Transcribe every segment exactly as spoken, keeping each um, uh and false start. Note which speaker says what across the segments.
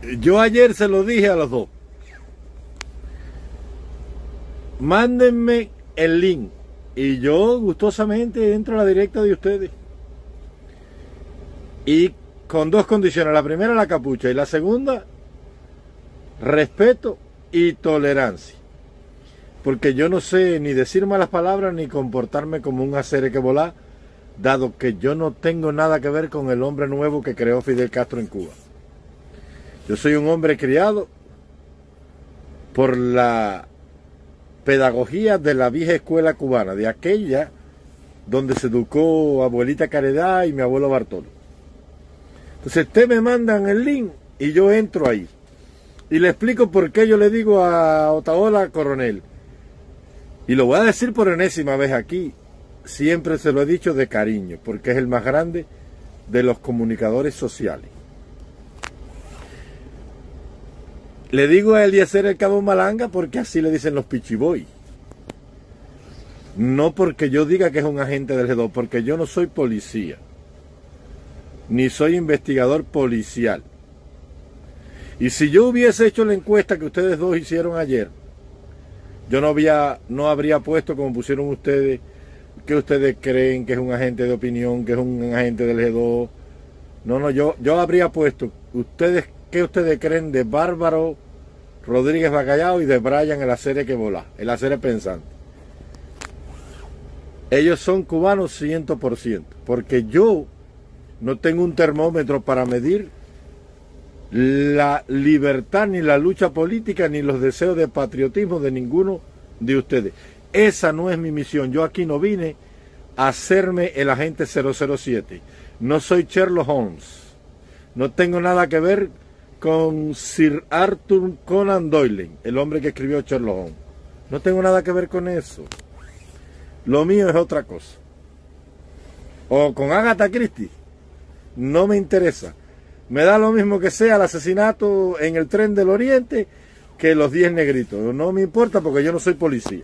Speaker 1: Yo ayer se lo dije a los dos. Mándenme el link y yo gustosamente entro a la directa de ustedes. Y con dos condiciones. La primera, la capucha, y la segunda, respeto y tolerancia. Porque yo no sé ni decir malas palabras ni comportarme como un acere que volá, dado que yo no tengo nada que ver con el hombre nuevo que creó Fidel Castro en Cuba. Yo soy un hombre criado por la pedagogía de la vieja escuela cubana, de aquella donde se educó abuelita Caridad y mi abuelo Bartolo. Entonces ustedes me mandan el link y yo entro ahí. Y le explico por qué yo le digo a Otaola Coronel. Y lo voy a decir por enésima vez aquí. Siempre se lo he dicho de cariño, porque es el más grande de los comunicadores sociales. Le digo a Eliezer el Cabo Malanga porque así le dicen los pichiboy. No porque yo diga que es un agente del G dos, porque yo no soy policía. Ni soy investigador policial. Y si yo hubiese hecho la encuesta que ustedes dos hicieron ayer, yo no, había, no habría puesto como pusieron ustedes, que ustedes creen que es un agente de opinión, que es un agente del G dos. No, no, yo, yo habría puesto, ustedes, ¿qué ustedes creen de Bárbaro Rodríguez Bacallao y de Brian el acere que volá, el acere pensante? Ellos son cubanos cien por ciento, porque yo no tengo un termómetro para medir la libertad, ni la lucha política, ni los deseos de patriotismo de ninguno de ustedes. Esa no es mi misión. Yo aquí no vine a hacerme el agente cero cero siete. No soy Sherlock Holmes. No tengo nada que ver con Sir Arthur Conan Doyle, el hombre que escribió Sherlock Holmes. No tengo nada que ver con eso. Lo mío es otra cosa. O con Agatha Christie. No me interesa. Me da lo mismo que sea el asesinato en el tren del Oriente que los diez negritos. No me importa porque yo no soy policía.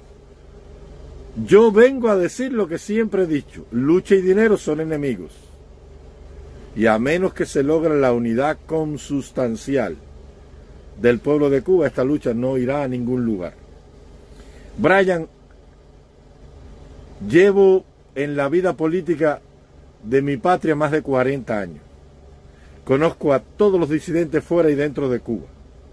Speaker 1: Yo vengo a decir lo que siempre he dicho. Lucha y dinero son enemigos. Y a menos que se logre la unidad consustancial del pueblo de Cuba, esta lucha no irá a ningún lugar. Brian, llevo en la vida política de mi patria más de cuarenta años. Conozco a todos los disidentes fuera y dentro de Cuba.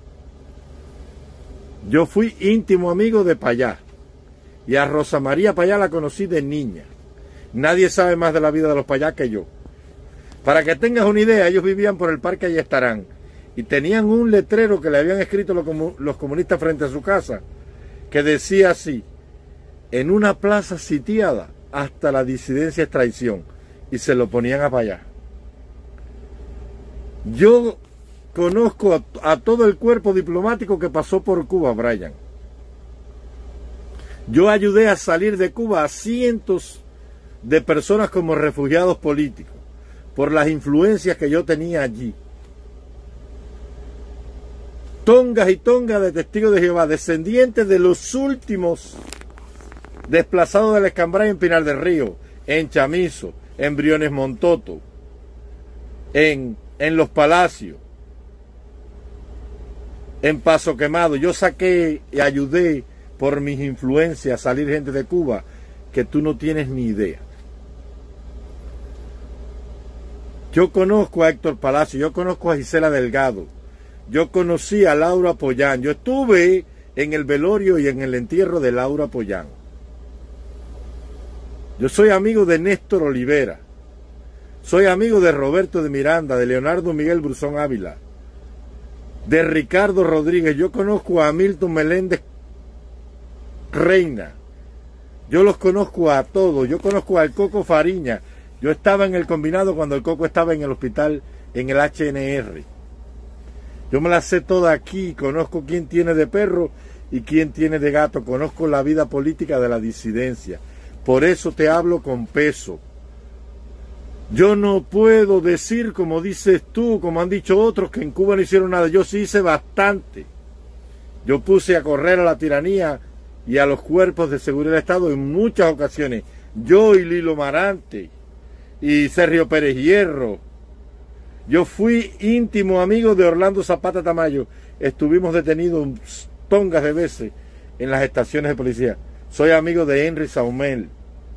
Speaker 1: Yo fui íntimo amigo de Payá. Y a Rosa María Payá la conocí de niña. Nadie sabe más de la vida de los Payá que yo. Para que tengas una idea, ellos vivían por el Parque Ayestarán. Y tenían un letrero que le habían escrito los comunistas frente a su casa, que decía así: en una plaza sitiada, hasta la disidencia es traición. Y se lo ponían a Payá. Yo conozco a, a todo el cuerpo diplomático que pasó por Cuba, Brian. Yo ayudé a salir de Cuba a cientos de personas como refugiados políticos, por las influencias que yo tenía allí. Tongas y tongas de testigos de Jehová, descendientes de los últimos desplazados del Escambray en Pinar del Río, en Chamizo, en Briones Montoto, en... en Los Palacios, en Paso Quemado. Yo saqué y ayudé por mis influencias a salir gente de Cuba que tú no tienes ni idea. Yo conozco a Héctor Palacio, yo conozco a Gisela Delgado, yo conocí a Laura Pollán, yo estuve en el velorio y en el entierro de Laura Pollán. Yo soy amigo de Néstor Olivera. Soy amigo de Roberto de Miranda, de Leonardo Miguel Brusón Ávila, de Ricardo Rodríguez. Yo conozco a Milton Meléndez Reina. Yo los conozco a todos. Yo conozco al Coco Fariña. Yo estaba en el combinado cuando el Coco estaba en el hospital, en el H N R. Yo me la sé toda aquí. Conozco quién tiene de perro y quién tiene de gato. Conozco la vida política de la disidencia. Por eso te hablo con peso. Yo no puedo decir, como dices tú, como han dicho otros, que en Cuba no hicieron nada. Yo sí hice bastante. Yo puse a correr a la tiranía y a los cuerpos de seguridad del Estado en muchas ocasiones. Yo y Lilo Marante y Sergio Pérez Hierro Yo fui íntimo amigo de Orlando Zapata Tamayo. Estuvimos detenidos tongas de veces en las estaciones de policía. Soy amigo de Henry Saumel.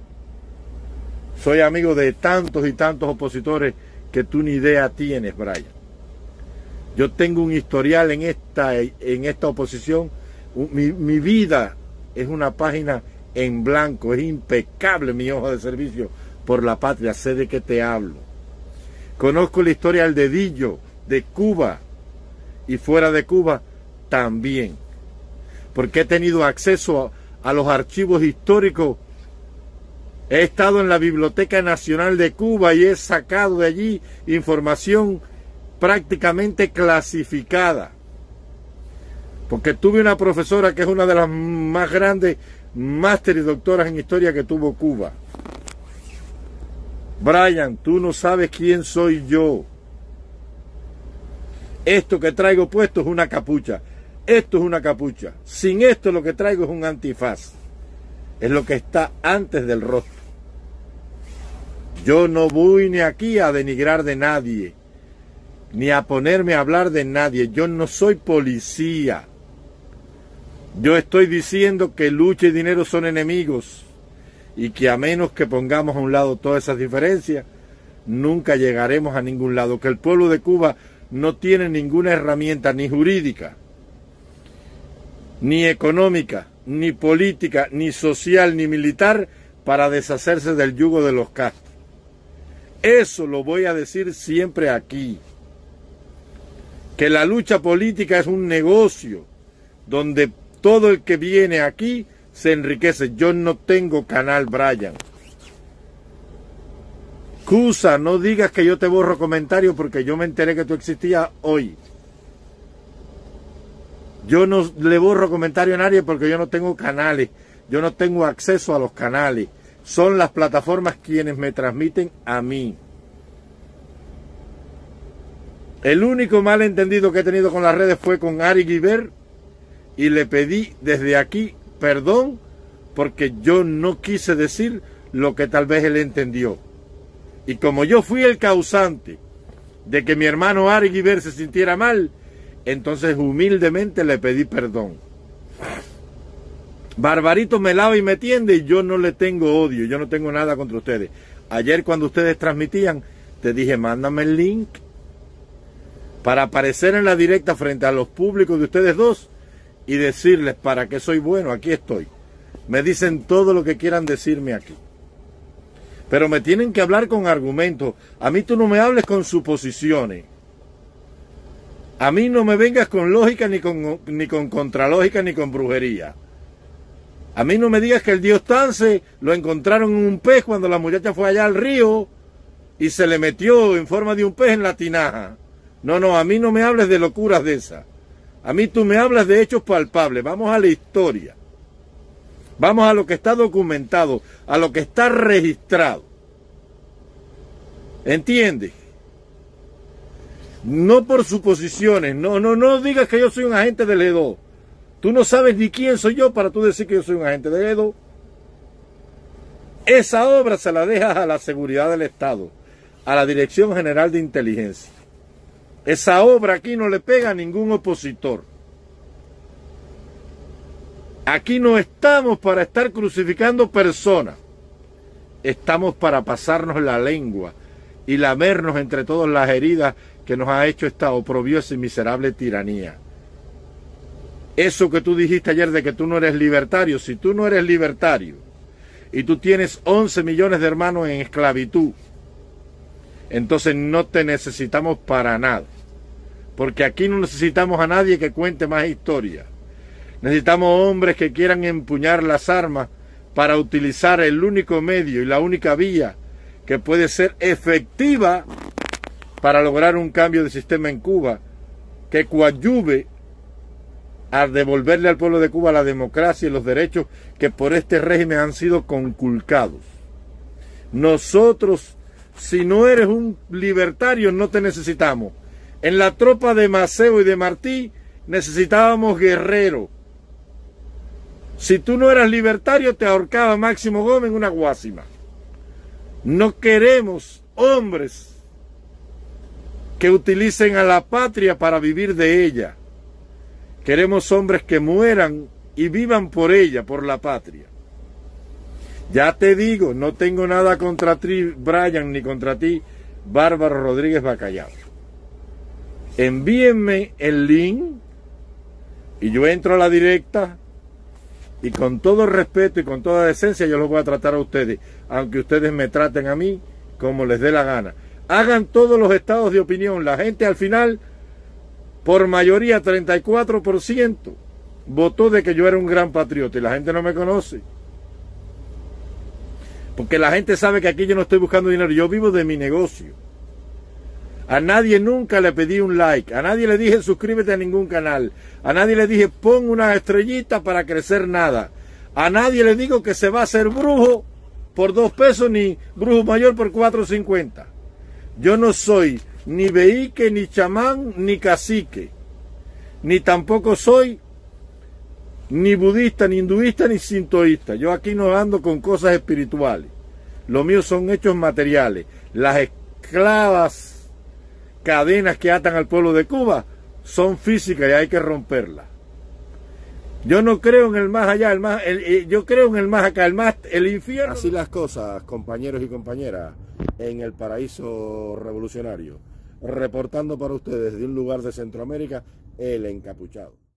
Speaker 1: Soy amigo de tantos y tantos opositores que tú ni idea tienes, Brian. Yo tengo un historial en esta, en esta oposición. Mi, mi vida es una página en blanco. Es impecable mi hoja de servicio por la patria. Sé de qué te hablo. Conozco la historia del dedillo de Cuba y fuera de Cuba también. Porque he tenido acceso a, a los archivos históricos. He estado en la Biblioteca Nacional de Cuba y he sacado de allí información prácticamente clasificada. Porque tuve una profesora que es una de las más grandes máster y doctoras en historia que tuvo Cuba. Brian, tú no sabes quién soy yo. Esto que traigo puesto es una capucha. Esto es una capucha. Sin esto lo que traigo es un antifaz. Es lo que está antes del rostro. Yo no voy ni aquí a denigrar de nadie, ni a ponerme a hablar de nadie. Yo no soy policía. Yo estoy diciendo que lucha y dinero son enemigos y que a menos que pongamos a un lado todas esas diferencias, nunca llegaremos a ningún lado. Que el pueblo de Cuba no tiene ninguna herramienta ni jurídica, ni económica, ni política, ni social, ni militar para deshacerse del yugo de los Castro. Eso lo voy a decir siempre aquí. Que la lucha política es un negocio donde todo el que viene aquí se enriquece. Yo no tengo canal, Brian. Cusa, no digas que yo te borro comentarios porque yo me enteré que tú existías hoy. Yo no le borro comentarios a nadie porque yo no tengo canales. Yo no tengo acceso a los canales. Son las plataformas quienes me transmiten a mí. El único malentendido que he tenido con las redes fue con Ari Guibert y le pedí desde aquí perdón porque yo no quise decir lo que tal vez él entendió. Y como yo fui el causante de que mi hermano Ari Guibert se sintiera mal, entonces humildemente le pedí perdón. Barbarito me lava y me tiende y yo no le tengo odio, yo no tengo nada contra ustedes. Ayer cuando ustedes transmitían, te dije, mándame el link para aparecer en la directa frente a los públicos de ustedes dos y decirles para qué soy bueno, aquí estoy. Me dicen todo lo que quieran decirme aquí. Pero me tienen que hablar con argumentos. A mí tú no me hables con suposiciones. A mí no me vengas con lógica, ni con, ni con contralógica, ni con brujería. A mí no me digas que el dios Tance lo encontraron en un pez cuando la muchacha fue allá al río y se le metió en forma de un pez en la tinaja. No, no, a mí no me hables de locuras de esas. A mí tú me hablas de hechos palpables. Vamos a la historia. Vamos a lo que está documentado, a lo que está registrado. ¿Entiendes? No por suposiciones. No, no, no digas que yo soy un agente del E D O. Tú no sabes ni quién soy yo para tú decir que yo soy un agente del E D O. Esa obra se la dejas a la seguridad del Estado, a la Dirección General de Inteligencia. Esa obra aquí no le pega a ningún opositor. Aquí no estamos para estar crucificando personas. Estamos para pasarnos la lengua y lamernos entre todas las heridas que nos ha hecho esta oprobiosa y miserable tiranía. Eso que tú dijiste ayer de que tú no eres libertario, si tú no eres libertario y tú tienes once millones de hermanos en esclavitud, entonces no te necesitamos para nada. Porque aquí no necesitamos a nadie que cuente más historia. Necesitamos hombres que quieran empuñar las armas para utilizar el único medio y la única vía que puede ser efectiva para lograr un cambio de sistema en Cuba que coadyuve a devolverle al pueblo de Cuba la democracia y los derechos que por este régimen han sido conculcados. Nosotros, si no eres un libertario, no te necesitamos. En la tropa de Maceo y de Martí necesitábamos guerreros. Si tú no eras libertario, te ahorcaba Máximo Gómez en una guásima. No queremos hombres que utilicen a la patria para vivir de ella. Queremos hombres que mueran y vivan por ella, por la patria. Ya te digo, no tengo nada contra ti, Brian, ni contra ti, Bárbara Rodríguez Bacallao. Envíenme el link y yo entro a la directa y con todo respeto y con toda decencia yo los voy a tratar a ustedes, aunque ustedes me traten a mí como les dé la gana. Hagan todos los estados de opinión. La gente al final, por mayoría, treinta y cuatro por ciento, votó de que yo era un gran patriota y la gente no me conoce. Porque la gente sabe que aquí yo no estoy buscando dinero, yo vivo de mi negocio. A nadie nunca le pedí un like, a nadie le dije suscríbete a ningún canal, a nadie le dije pon una estrellita para crecer nada, a nadie le digo que se va a hacer brujo por dos pesos ni brujo mayor por cuatro cincuenta. Yo no soy ni veíque, ni chamán, ni cacique, ni tampoco soy ni budista, ni hinduista, ni sintoísta. Yo aquí no ando con cosas espirituales. Lo mío son hechos materiales. Las esclavas cadenas que atan al pueblo de Cuba son físicas y hay que romperlas. Yo no creo en el más allá, el más, el, el, yo creo en el más acá, el más, el infierno. Así las cosas, compañeros y compañeras, en el paraíso revolucionario. Reportando para ustedes de un lugar de Centroamérica, el encapuchado.